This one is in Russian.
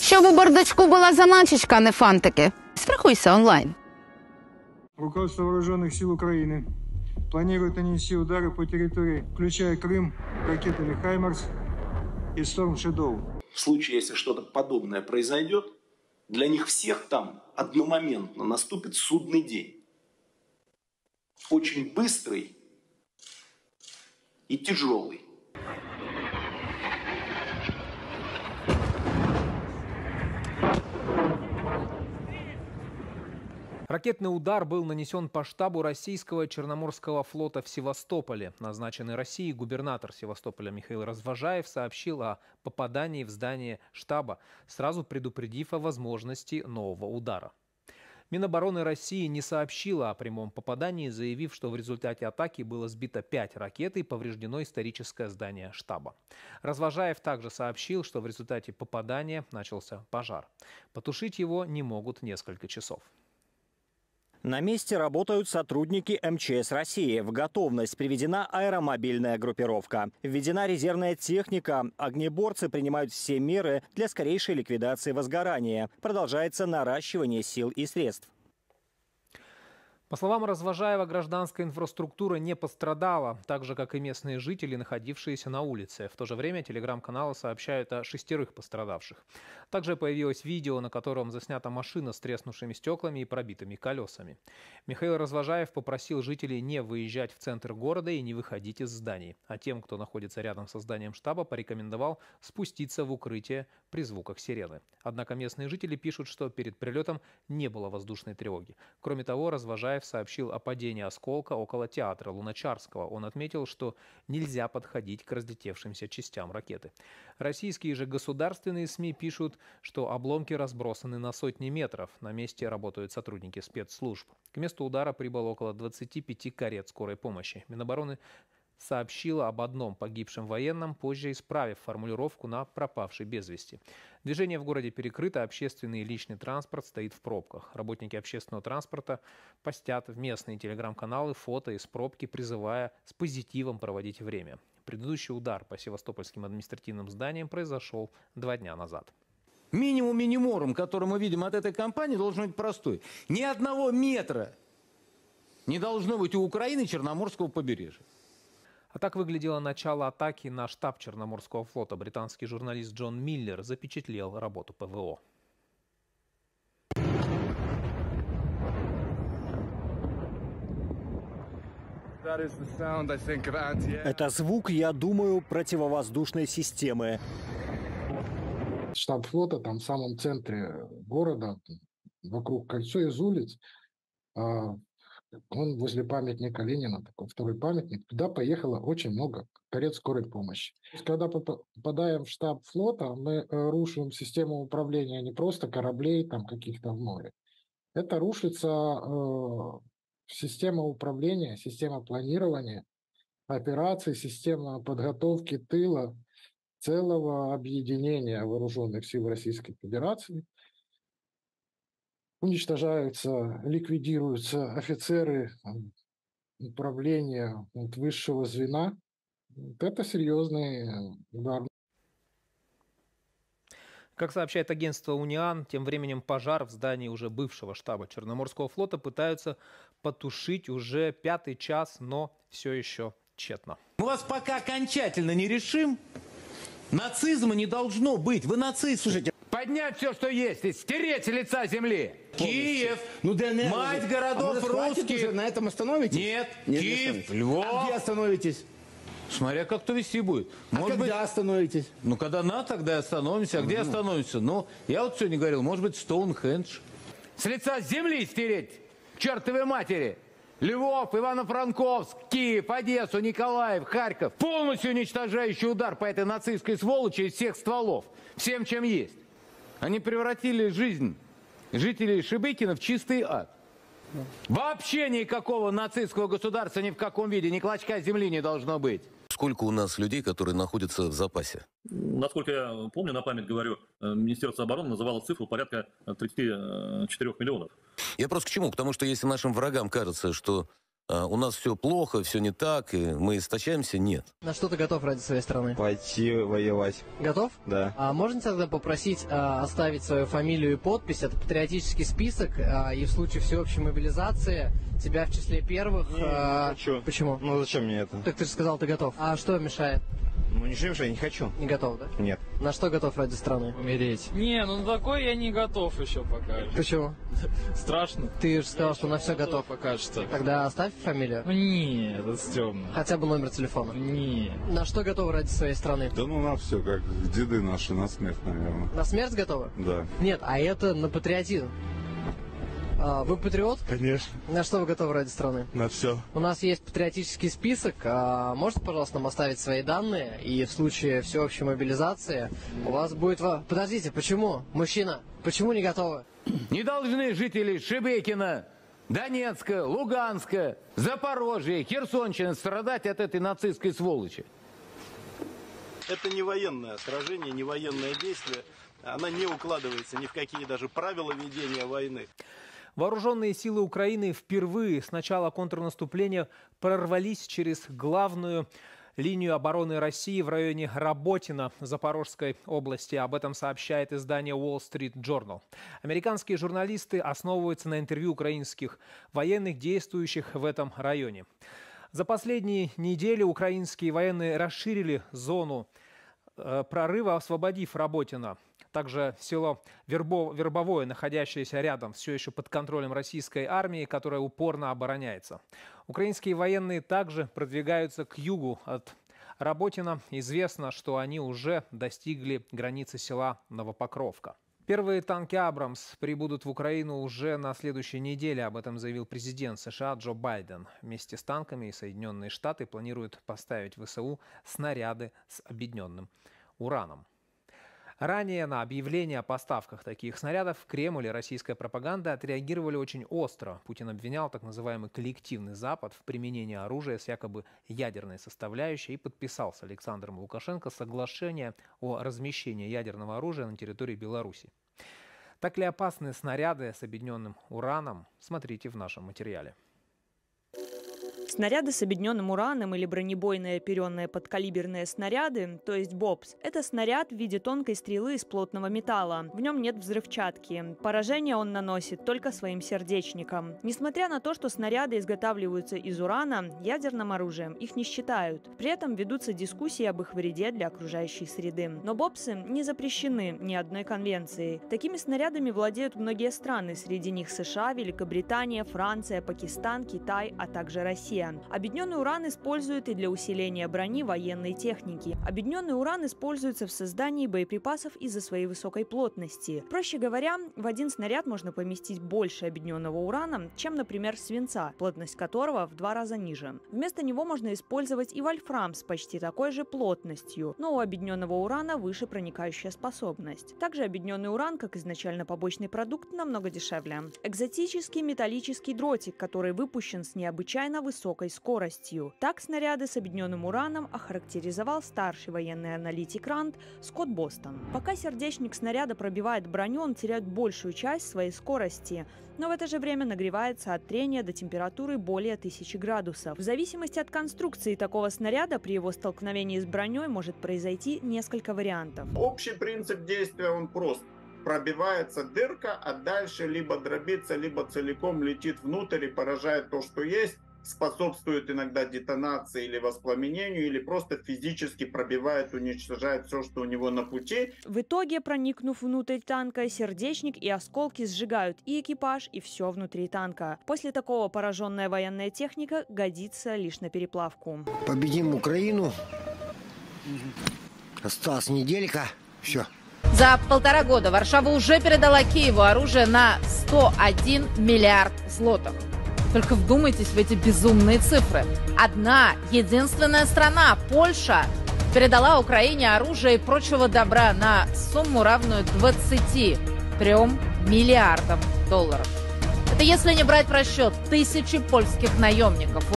Щоб у бардачку була заначечка, а не фантики. Страхуйся онлайн. Руководство Вооруженных сил Украины планирует нанести удары по территории, включая Крым, ракетами «Хаймарс» и «Storm Shadow». В случае, если что-то подобное произойдет, для них всех там одномоментно наступит судный день. Очень быстрый и тяжелый. Ракетный удар был нанесен по штабу российского Черноморского флота в Севастополе. Назначенный Россией губернатор Севастополя Михаил Разважаев сообщил о попадании в здание штаба, сразу предупредив о возможности нового удара. Минобороны России не сообщила о прямом попадании, заявив, что в результате атаки было сбито 5 ракет и повреждено историческое здание штаба. Разважаев также сообщил, что в результате попадания начался пожар. Потушить его не могут несколько часов. На месте работают сотрудники МЧС России. В готовность приведена аэромобильная группировка. Введена резервная техника. Огнеборцы принимают все меры для скорейшей ликвидации возгорания. Продолжается наращивание сил и средств. По словам Разважаева, гражданская инфраструктура не пострадала, так же, как и местные жители, находившиеся на улице. В то же время телеграм-каналы сообщают о 6 пострадавших. Также появилось видео, на котором заснята машина с треснувшими стеклами и пробитыми колесами. Михаил Разважаев попросил жителей не выезжать в центр города и не выходить из зданий. А тем, кто находится рядом со зданием штаба, порекомендовал спуститься в укрытие при звуках сирены. Однако местные жители пишут, что перед прилетом не было воздушной тревоги. Кроме того, Разважаев сообщил о падении осколка около театра Луначарского. Он отметил, что нельзя подходить к разлетевшимся частям ракеты. Российские же государственные СМИ пишут, что обломки разбросаны на сотни метров. На месте работают сотрудники спецслужб. К месту удара прибыло около 25 карет скорой помощи. Минобороны сообщила об одном погибшем военном, позже исправив формулировку на пропавший без вести. Движение в городе перекрыто, общественный и личный транспорт стоит в пробках. Работники общественного транспорта постят в местные телеграм-каналы фото из пробки, призывая с позитивом проводить время. Предыдущий удар по севастопольским административным зданиям произошел 2 дня назад. Минимум, который мы видим от этой компании, должен быть простой. Ни 1 метра не должно быть у Украины Черноморского побережья. А так выглядело начало атаки на штаб Черноморского флота. Британский журналист Джон Миллер запечатлел работу ПВО. Это звук, я думаю, противовоздушной системы. Штаб флота там в самом центре города, вокруг кольцо из улиц. Он возле памятника Ленина, такой второй памятник. Туда поехало очень много карет скорой помощи. Когда попадаем в штаб флота, мы рушим систему управления не просто кораблей там каких-то в море. Это рушится система управления, система планирования операций, система подготовки тыла целого объединения вооруженных сил Российской Федерации. Уничтожаются, ликвидируются офицеры управления высшего звена. Это серьезный удар. Как сообщает агентство «Униан», тем временем пожар в здании уже бывшего штаба Черноморского флота пытаются потушить уже 5-й час, но все еще тщетно. Мы вас пока окончательно не решим, нацизма не должно быть. Вы нацист. Слушайте, поднять все, что есть, и стереть с лица земли. Киев, мать городов русских. На этом остановитесь? Нет, Нет, Киев, не Львов. А где остановитесь? Смотря как то вести будет. Может когда остановитесь? Ну, когда надо, тогда и остановимся. А где остановимся? Ну, я вот сегодня говорил, может быть, Стоунхендж. С лица земли стереть, чертовой матери. Львов, Ивано-Франковск, Киев, Одессу, Николаев, Харьков. Полностью уничтожающий удар по этой нацистской сволочи из всех стволов. Всем, чем есть. Они превратили жизнь жителей Шебыкина в чистый ад. Вообще никакого нацистского государства ни в каком виде, ни клочка земли не должно быть. Сколько у нас людей, которые находятся в запасе? Насколько я помню, на память говорю, Министерство обороны называло цифру порядка 34 миллионов. Я просто к чему? Потому что если нашим врагам кажется, что у нас все плохо, все не так, и мы истощаемся, нет. На что ты готов ради своей страны? Пойти воевать. Готов? Да. А можно тогда попросить оставить свою фамилию и подпись? Это патриотический список, и в случае всеобщей мобилизации тебя в числе первых... Не хочу. Почему? Ну зачем мне это? Так ты же сказал, ты готов. А что мешает? Ну ничего мешает, не хочу. Не готов, да? Нет. На что готов ради страны? Умереть. Не, ну на такой я не готов еще пока. Почему? Страшно. Ты же сказал, что на все готов. Пока что. Тогда оставь фамилию. Ну нет, это стрёмно. Хотя бы номер телефона. Не. На что готовы ради своей страны? Да ну на все, как деды наши, на смерть, наверное. На смерть готовы? Да. Нет, а это на патриотизм. Вы патриот? Конечно. На что вы готовы ради страны? На все. У нас есть патриотический список. Можете, пожалуйста, нам оставить свои данные? И в случае всеобщей мобилизации у вас будет... Подождите, почему? Мужчина, почему не готовы? Не должны жители Шебекина, Донецка, Луганска, Запорожья, Херсонщины страдать от этой нацистской сволочи. Это не военное сражение, не военное действие. Она не укладывается ни в какие даже правила ведения войны. Вооруженные силы Украины впервые с начала контрнаступления прорвались через главную линию обороны России в районе Работино Запорожской области. Об этом сообщает издание Wall Street Journal. Американские журналисты основываются на интервью украинских военных, действующих в этом районе. За последние недели украинские военные расширили зону прорыва, освободив Работино. Также село Вербовое, находящееся рядом, все еще под контролем российской армии, которая упорно обороняется. Украинские военные также продвигаются к югу от Работино. Известно, что они уже достигли границы села Новопокровка. Первые танки «Абрамс» прибудут в Украину уже на следующей неделе. Об этом заявил президент США Джо Байден. Вместе с танками Соединенные Штаты планируют поставить в ВСУ снаряды с объединенным ураном. Ранее на объявление о поставках таких снарядов Кремль и российская пропаганда отреагировали очень остро. Путин обвинял так называемый коллективный Запад в применении оружия с якобы ядерной составляющей и подписал с Александром Лукашенко соглашение о размещении ядерного оружия на территории Беларуси. Так ли опасны снаряды с объединенным ураном? Смотрите в нашем материале. Снаряды с объединенным ураном или бронебойные оперенные подкалиберные снаряды, то есть БОПС, это снаряд в виде тонкой стрелы из плотного металла. В нем нет взрывчатки. Поражение он наносит только своим сердечникам. Несмотря на то, что снаряды изготавливаются из урана, ядерным оружием их не считают. При этом ведутся дискуссии об их вреде для окружающей среды. Но БОПСы не запрещены ни одной конвенцией. Такими снарядами владеют многие страны, среди них США, Великобритания, Франция, Пакистан, Китай, а также Россия. Объединенный уран используют и для усиления брони военной техники. Объединенный уран используется в создании боеприпасов из-за своей высокой плотности. Проще говоря, в один снаряд можно поместить больше объединенного урана, чем, например, свинца, плотность которого в 2 раза ниже. Вместо него можно использовать и вольфрам с почти такой же плотностью, но у объединенного урана выше проникающая способность. Также объединенный уран, как изначально побочный продукт, намного дешевле. Экзотический металлический дротик, который выпущен с необычайно высокой скоростью. Так снаряды с объединенным ураном охарактеризовал старший военный аналитик РАНД Скотт Бостон. Пока сердечник снаряда пробивает броню, он теряет большую часть своей скорости, но в это же время нагревается от трения до температуры более 1000 градусов. В зависимости от конструкции такого снаряда при его столкновении с броней может произойти несколько вариантов. Общий принцип действия он прост. Пробивается дырка, а дальше либо дробится, либо целиком летит внутрь и поражает то, что есть. Способствует иногда детонации или воспламенению, или просто физически пробивает, уничтожает все, что у него на пути. В итоге, проникнув внутрь танка, сердечник и осколки сжигают и экипаж, и все внутри танка. После такого пораженная военная техника годится лишь на переплавку. Победим Украину. Осталась неделька. Все. За 1,5 года Варшава уже передала Киеву оружие на 101 миллиард злотых. Только вдумайтесь в эти безумные цифры. Одна единственная страна, Польша, передала Украине оружие и прочего добра на сумму, равную 23 миллиардам долларов. Это если не брать в расчет 1000 польских наемников.